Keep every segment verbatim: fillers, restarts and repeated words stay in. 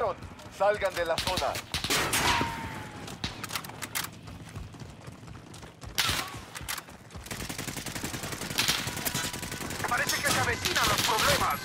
detectaron. Salgan de la zona. Parece que se avecinan los problemas.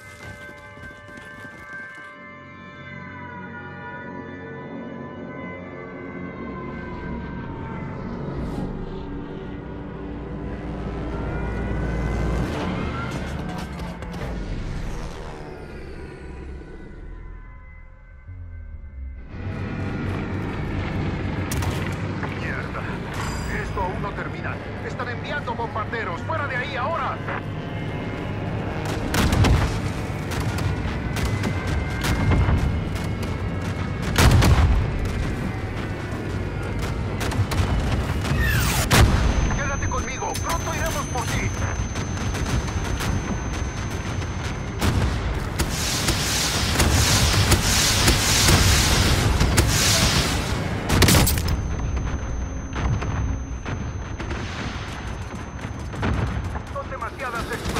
Esto aún no termina. Están enviando bombarderos. ¡Fuera de ahí ahora! Quédate conmigo. Pronto iremos por ti. Demasiadas